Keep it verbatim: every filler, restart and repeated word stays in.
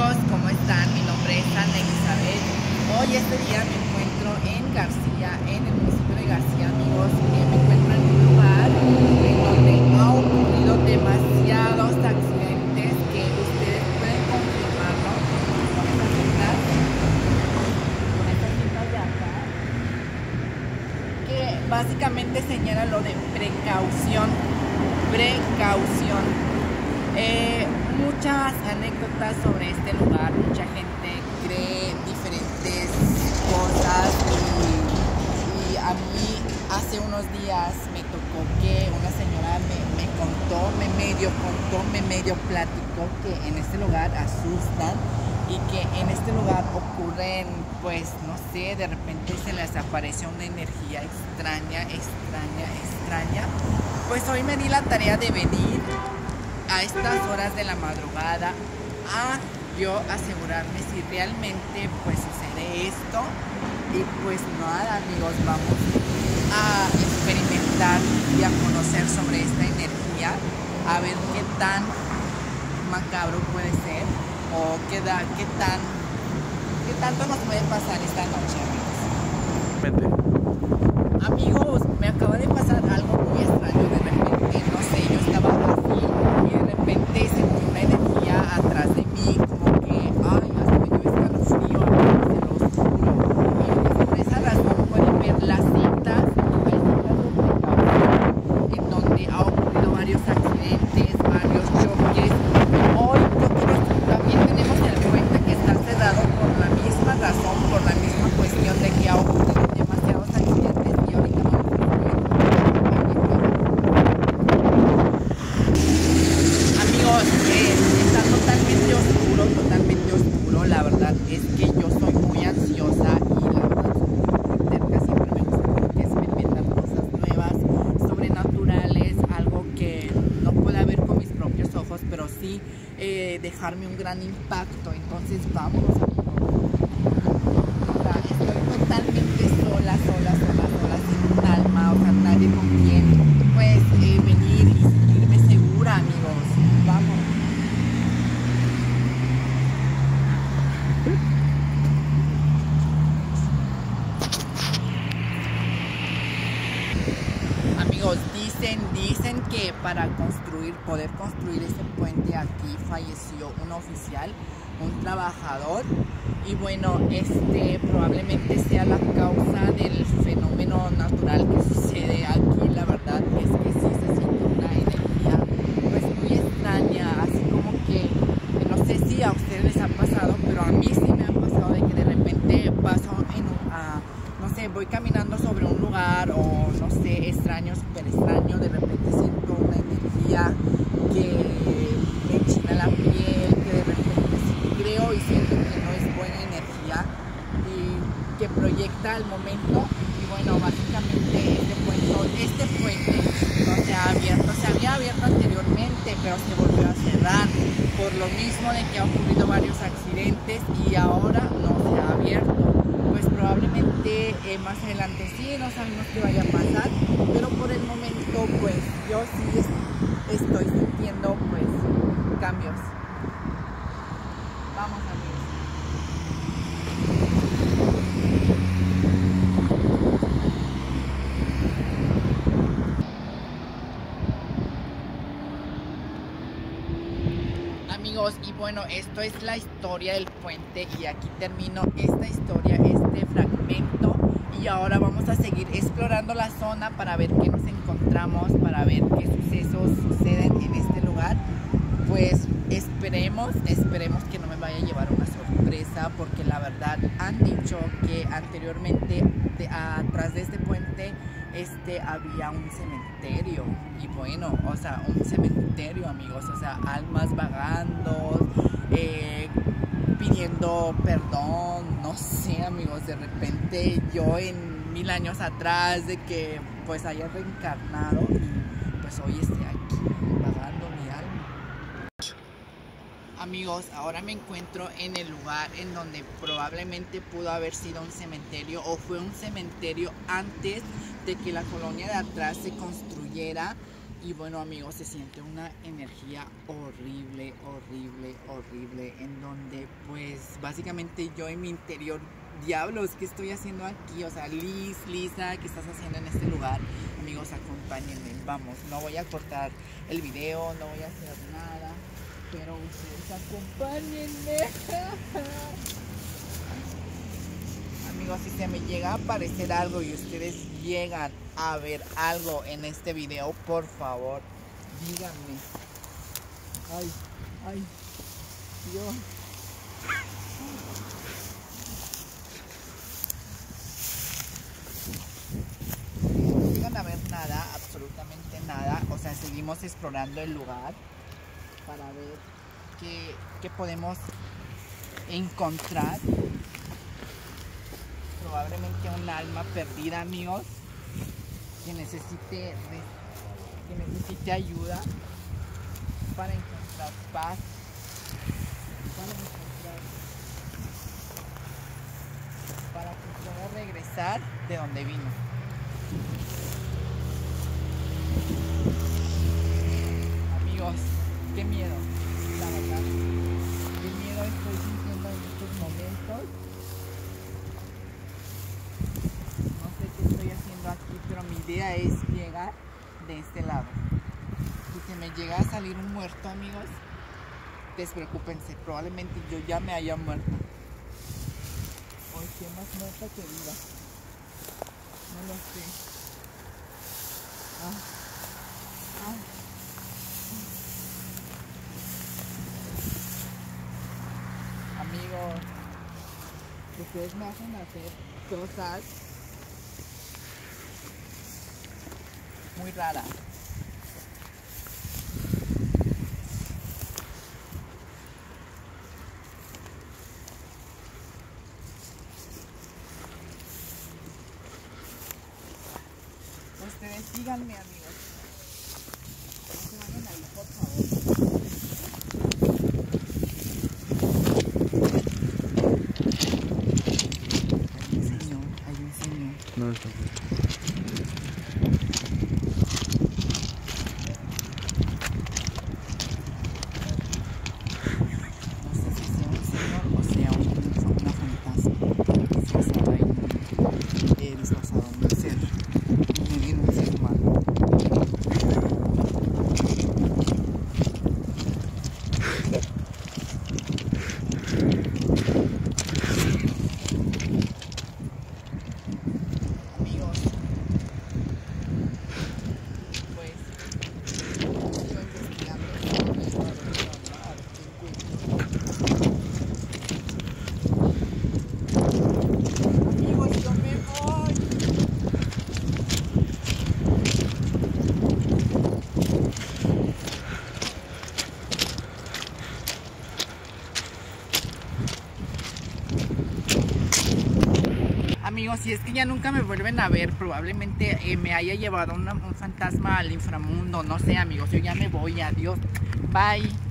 amigos, ¿cómo están? Mi nombre es Ana Elizabeth. Hoy este día me encuentro en García, en el municipio de García, amigos. Eh, me encuentro en un lugar en donde ha ocurrido demasiados accidentes que ustedes pueden confirmarlo con estas cintas, con estas cintas de acá, que básicamente señala lo de precaución, precaución. Eh, muchas anécdotas sobre este lugar, mucha gente cree diferentes cosas y, y a mí hace unos días me tocó que una señora me, me contó, me medio contó, me medio platicó que en este lugar asustan y que en este lugar ocurren, pues no sé, de repente se les aparece una energía extraña, extraña, extraña. Pues hoy me di la tarea de venir a estas horas de la madrugada a yo asegurarme si realmente pues sucede esto. Y pues nada, amigos, vamos a experimentar y a conocer sobre esta energía, a ver qué tan macabro puede ser o qué, da, qué, tan, qué tanto nos puede pasar esta noche, amigos. Amigos, me acaba de pasar algo muy extraño. De repente, no sé, yo estaba así y de repente sentí una energía atrás de mí, como que, ay, hasta me dio escalofrío, amigos, se los juro. Y por esa razón pueden ver las cintas, hay cintas de precaución, en donde ha ocurrido varios accidentes, varios choques. Hoy nosotros también tenemos el puente que está cerrado por la misma razón, por la misma cuestión de que ha ocurrido demasiados accidentes. Y ahorita vamos a ver. Amigos, eh, está totalmente oscuro, totalmente oscuro. La verdad es que yo soy muy ansiosa y la verdad soy muy terca. Siempre me gusta como que experimentar cosas nuevas, sobrenaturales, algo que no pueda ver con mis propios ojos, pero sí eh, dejarme un gran impacto. Entonces vámonos, amigos. O sea, estoy totalmente sola, sola, sola, sola, sin un alma, o sea, nadie con quien pues eh, venir y sentirme segura, amigos. Vamos. Amigos, dicen, dicen que para construir, poder construir ese puente aquí falleció un oficial, un trabajador, y bueno, este probablemente sea la causa del fenómeno natural que sucede aquí. La verdad es que sí se siente una energía pues muy extraña, así como que, no sé si a ustedes les ha pasado, pero a mí sí me ha pasado de que de repente paso en un, uh, no sé, voy caminando sobre un lugar o no sé, extraño, súper extraño, de repente siento una energía que me enchina la piel, que de repente sí creo y siento que no es buena energía y que proyecta al momento. Y bueno, básicamente este puente, este puente no se ha abierto, se había abierto anteriormente, pero se volvió a cerrar por lo mismo de que ha ocurrido varios accidentes y ahora no se ha abierto. Pues probablemente eh, más adelante sí, no sabemos qué vaya a pasar, pero por el momento pues yo sí es, estoy sintiendo pues cambios. Vamos, amigos. Amigos, y bueno, esto es la historia del puente y aquí termino esta historia, este fragmento, y ahora vamos a seguir explorando la zona para ver qué nos encontramos, para ver qué sucesos suceden en este lugar. Pues esperemos, esperemos que no me vaya a llevar una sorpresa, porque la verdad han dicho que anteriormente de, atrás de este puente este había un cementerio. Y bueno, o sea, un cementerio, amigos, o sea, almas vagando, eh, pidiendo perdón, no sé, amigos, de repente yo en mil años atrás de que pues haya reencarnado y pues hoy esté aquí vagando mi alma. Amigos, ahora me encuentro en el lugar en donde probablemente pudo haber sido un cementerio o fue un cementerio antes de que la colonia de atrás se construyera. Y bueno, amigos, se siente una energía horrible, horrible, horrible, en donde pues básicamente yo en mi interior, diablos, ¿qué estoy haciendo aquí? O sea, Liz, Lisa, ¿qué estás haciendo en este lugar? Amigos, acompáñenme, vamos, no voy a cortar el video, no voy a hacer nada, pero ustedes acompáñenme. Amigos, si se me llega a aparecer algo y ustedes llegan a ver algo en este video, por favor, díganme. Ay, ay, Dios. No llegan a ver nada, absolutamente nada. O sea, seguimos explorando el lugar para ver qué, qué podemos encontrar. Probablemente un alma perdida, amigos, que necesite, que necesite ayuda para encontrar paz, para encontrar, para que pueda regresar de donde vino. Amigos, qué miedo, la verdad, qué miedo estoy sintiendo en estos momentos. Aquí, pero mi idea es llegar de este lado. Si se me llega a salir un muerto, amigos, despreocúpense, probablemente yo ya me haya muerto. Hoy estoy más muerta que viva, no lo sé. Ah. Ah. Amigos, ustedes me hacen hacer cosas muy rara. Ustedes díganme, amigos. No se vayan ahí, por favor. Hay un señor, hay un señor. No, está bien. Amigos, si es que ya nunca me vuelven a ver, probablemente eh, me haya llevado una, un fantasma al inframundo, no sé, amigos, yo ya me voy, adiós, bye.